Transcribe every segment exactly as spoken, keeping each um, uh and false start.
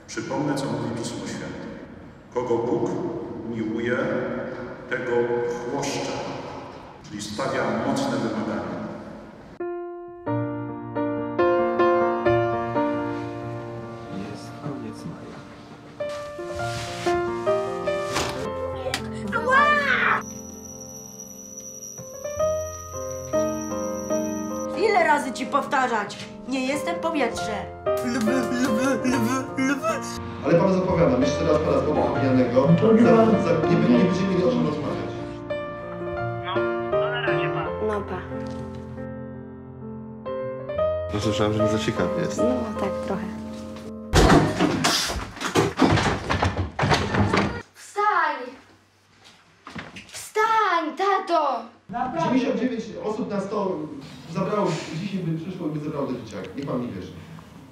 Przypomnę, co mówi Pismo Święte. Kogo Bóg miłuje, tego chłoszcza, czyli stawia mocne wymagania. Jest koniec maja. Ile razy ci powtarzać? Nie jestem powietrze. Lwy, lwy, lwy, lwy. Ale panu zapowiadam, jeszcze raz po raz popijanego, za, za, nie, nie będziemy mieli o czym rozmawiać. No, to na razie pan. No pa. No słyszałem, że nie za ciekawy jest. No tak trochę. Wstań! Wstań, tato! dziewięćdziesiąt dziewięć osób na sto zabrało, dzisiaj by przyszło i by zabrało do dzieciaka. Niech pan mi wierzy.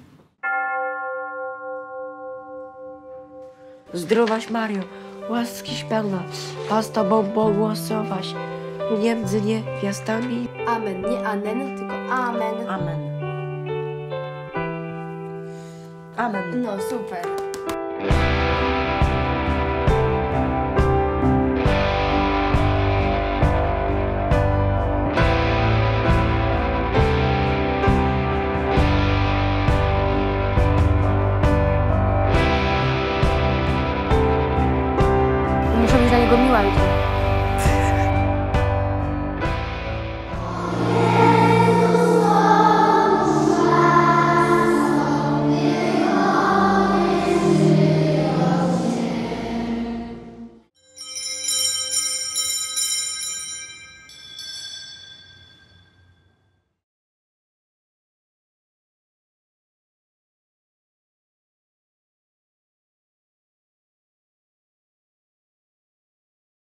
Zdrowaś Mario, łaskiś pełna, Pan z Tobą błogosławaś między niewiastami. Amen. Nie anen, tylko amen. Amen. Amen. No super.